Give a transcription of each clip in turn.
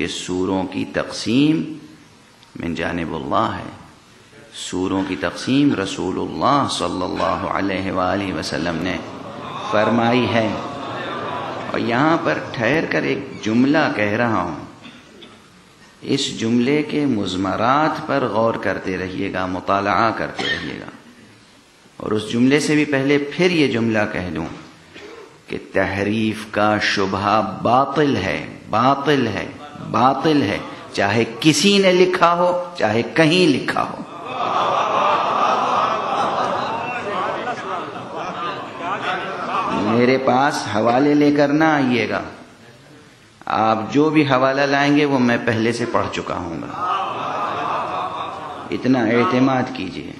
یہ سوروں کی تقسیم من جانب اللہ ہے، سوروں کی تقسیم رسول اللہ صلی اللہ علیہ وآلہ وسلم نے فرمائی ہے۔ اور یہاں پر ٹھہر کر ایک جملہ کہہ رہا ہوں، اس جملے کے مضمرات پر غور کرتے رہیے گا، مطالعہ کرتے رہیے گا۔ اور اس جملے سے بھی پہلے پھر یہ جملہ کہہ دوں کہ تحریف کا شبہ باطل ہے، باطل ہے، باطل ہے، چاہے کسی نے لکھا ہو چاہے کہیں لکھا ہو۔ میرے پاس حوالے لے کر نہ آئیے گا، آپ جو بھی حوالہ لائیں گے وہ میں پہلے سے پڑھ چکا ہوں گا، اتنا اعتماد کیجیے۔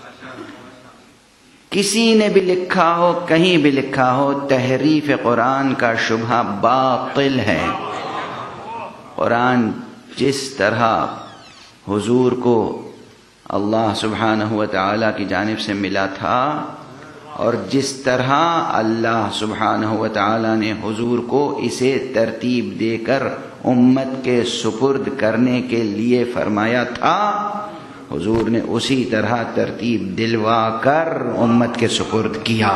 کسی نے بھی لکھا ہو، کہیں بھی لکھا ہو، تحریف قرآن کا شبہ باطل ہے۔ قرآن جس طرح حضور کو اللہ سبحانہ و تعالی کی جانب سے ملا تھا، اور جس طرح اللہ سبحانہ و تعالی نے حضور کو اسے ترتیب دے کر امت کے سپرد کرنے کے لیے فرمایا تھا، حضور نے اسی طرح ترتیب دلوا کر امت کے سپرد کیا۔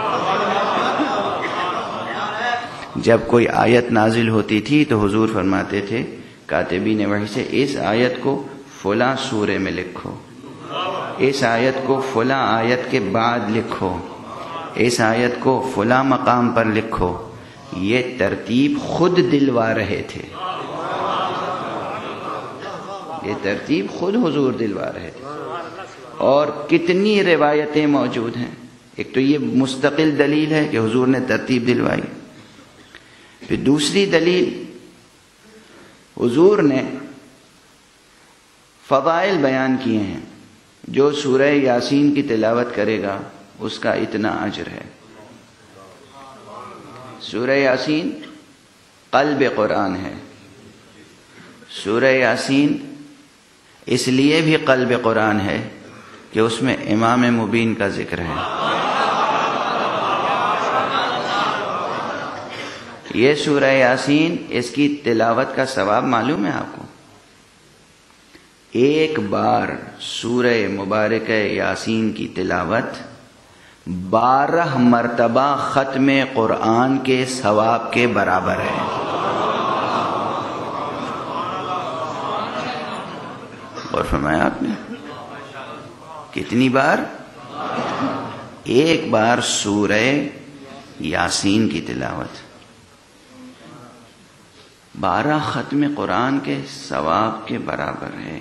جب کوئی آیت نازل ہوتی تھی تو حضور فرماتے تھے کاتبین وحی سے، اس آیت کو فلاں سورے میں لکھو، اس آیت کو فلاں آیت کے بعد لکھو، اس آیت کو فلاں مقام پر لکھو۔ یہ ترتیب خود دلوا رہے تھے، یہ ترتیب خود حضور دلوا رہے تھے۔ اور کتنی روایتیں موجود ہیں، ایک تو یہ مستقل دلیل ہے کہ حضور نے ترتیب دلوائی، پھر دوسری دلیل حضور نے فضائل بیان کیے ہیں، جو سورہ یاسین کی تلاوت کرے گا اس کا اتنا اجر ہے۔ سورہ یاسین قلب قرآن ہے، سورہ یاسین اس لیے بھی قلب قرآن ہے کہ اس میں امام مبین کا ذکر ہے۔ یہ سورہ یاسین، اس کی تلاوت کا ثواب معلوم ہے آپ کو؟ ایک بار سورہ مبارکہ یاسین کی تلاوت 12 مرتبہ ختم قرآن کے ثواب کے برابر ہے۔ اور فرمایا آپ نے کتنی بار؟ ایک بار سورہ یاسین کی تلاوت 12 ختم قرآن کے ثواب کے برابر ہے،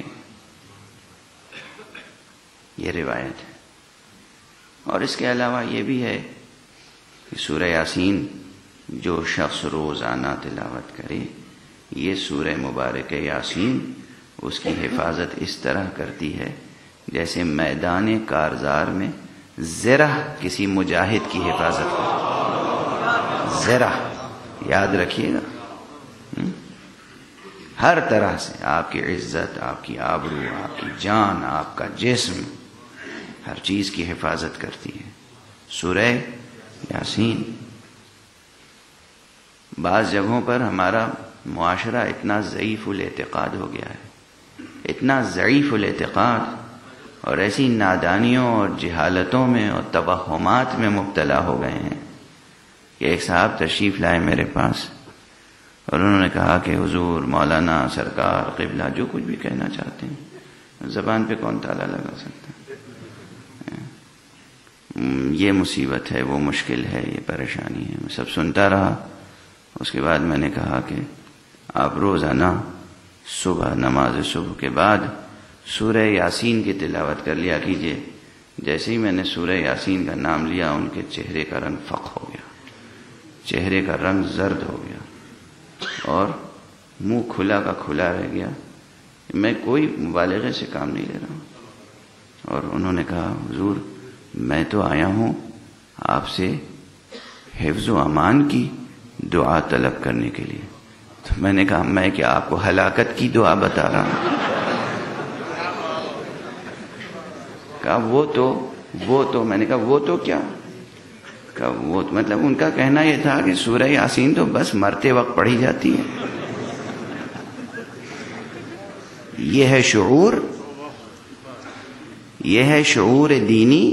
یہ روایت ہے۔ اور اس کے علاوہ یہ بھی ہے کہ سورہ یاسین جو شخص روزانہ تلاوت کرے، یہ سورہ مبارکہ یاسین اس کی حفاظت اس طرح کرتی ہے جیسے میدان کارزار میں زرہ کسی مجاہد کی حفاظت کرتی۔ زرہ یاد رکھیے گا، ہر طرح سے آپ کی عزت، آپ کی آبرو، آپ کی جان، آپ کا جسم، ہر چیز کی حفاظت کرتی ہے سورہ یاسین۔ بعض جگہوں پر ہمارا معاشرہ اتنا ضعیف الاعتقاد ہو گیا ہے، اتنا ضعیف الاعتقاد، اور ایسی نادانیوں اور جہالتوں میں اور توہمات میں مبتلا ہو گئے ہیں کہ ایک صاحب تشریف لائے میرے پاس، اور انہوں نے کہا کہ حضور، مولانا، سرکار، قبلہ، جو کچھ بھی کہنا چاہتے ہیں، زبان پہ کون تالا لگا سکتا ہے؟ یہ مصیبت ہے، وہ مشکل ہے، یہ پریشانی ہے۔ میں سب سنتا رہا۔ اس کے بعد میں نے کہا کہ آپ روزانہ صبح، نماز صبح کے بعد سورہ یاسین کی تلاوت کر لیا کیجئے۔ جیسے ہی میں نے سورہ یاسین کا نام لیا، ان کے چہرے کا رنگ فق ہو گیا، چہرے کا رنگ زرد ہو گیا، اور منہ کھلا کا کھلا رہ گیا۔ میں کوئی مبالغے سے کام نہیں لے رہا ہوں۔ اور انہوں نے کہا حضور، میں تو آیا ہوں آپ سے حفظ و امان کی دعا طلب کرنے کے لیے۔ تو میں نے کہا میں کیا آپ کو ہلاکت کی دعا بتا رہا ہوں؟ کہا وہ تو میں نے کہا وہ تو کیا؟ کہا وہ مطلب ان کا کہنا یہ تھا کہ سورہ یاسین تو بس مرتے وقت پڑھی جاتی ہے۔ یہ ہے شعور، یہ ہے شعور دینی،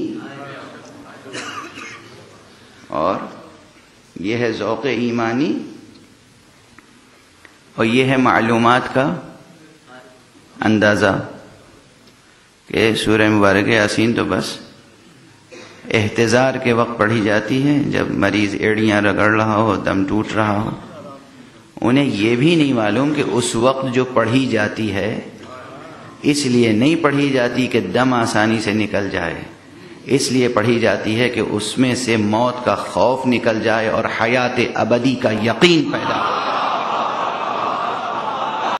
اور یہ ہے ذوق ایمانی، اور یہ ہے معلومات کا اندازہ کہ سورہ مبارک یاسین تو بس احتضار کے وقت پڑھی جاتی ہے، جب مریض ایڑیاں رگڑ رہا ہو، دم ٹوٹ رہا ہو۔ انہیں یہ بھی نہیں معلوم کہ اس وقت جو پڑھی جاتی ہے اس لیے نہیں پڑھی جاتی کہ دم آسانی سے نکل جائے، اس لیے پڑھی جاتی ہے کہ اس میں سے موت کا خوف نکل جائے اور حیات ابدی کا یقین پیدا ہو۔